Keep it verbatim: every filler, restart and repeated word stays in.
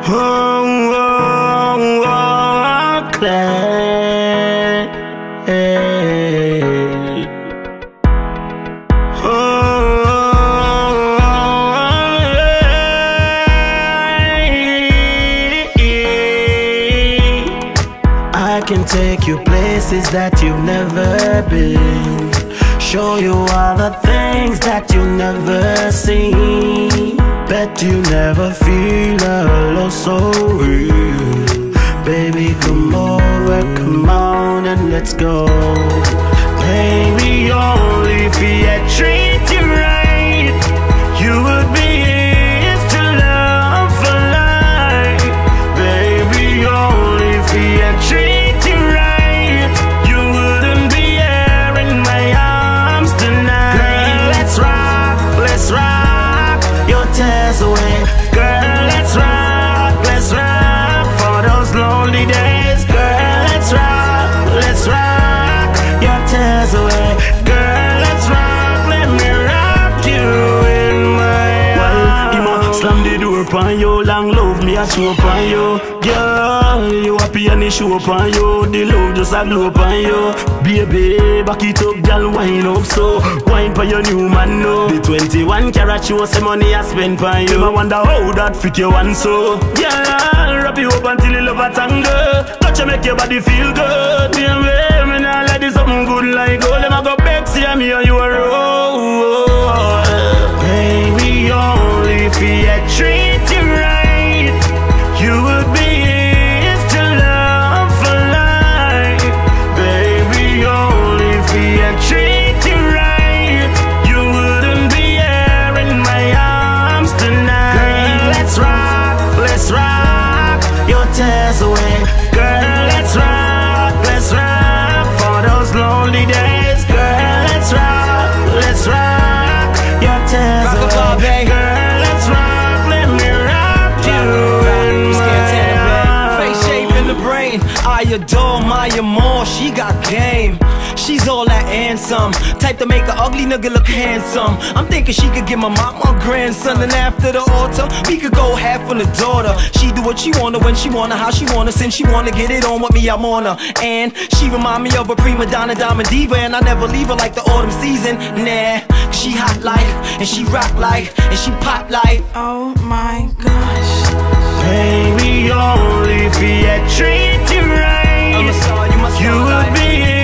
Oh, oh, oh, Claire. Oh, I can take you places that you've never been, show you all the things that you've never seen. Bet you never feel a love so real. Baby, come over, come on and let's go. Baby, only if I treat you right, you would be his to love for life. Baby, only if I treat you right, you wouldn't be here in my arms tonight. Girl, let's rock, let's rock your tears away. Girl, let's rock, let's rock for those lonely days. Girl, let's rock, let's rock your tears away. Girl, let's rock, let me rock you in my arms. Well, slam the door upon you, long love me a show upon you. Girl, you happy and it show upon you. The love just a glow upon you. Baby, back it up, girl, wine up so. Wine for your new man, no. The twenty-one carat show some money I spend on you. I wonder how that fit you one so. Yeah, wrap you up until you love a tango. Touch you make your body feel good. Baby, me nah let this something good like gold. Them I go back, see me and you a roll. Baby, only if I treat you right, you would be his to love for life. Baby, only if I treat you right, you wouldn't be here in my arms tonight. Girl, let's rock, let's rock your tears away. Girl, let's rock, let's rock for those lonely days. Girl, let's rock, let's rock your tears away. Girl, let's rock, let me rock you in my face shape in the brain. I adore Maya Moore, she got game. She's all that and some, type to make a ugly nigga look handsome. I'm thinking she could give my mom a grandson, and after the altar, we could go half on the daughter. She do what she wanna, when she wanna, how she wanna, since she wanna get it on with me, I'm on her. And she remind me of a prima donna, diamond diva, and I never leave her like the autumn season. Nah, she hot like, and she rock like, and she pop like. Oh my gosh. Baby, only if I treat you right, I'm sorry, you must you know would like. be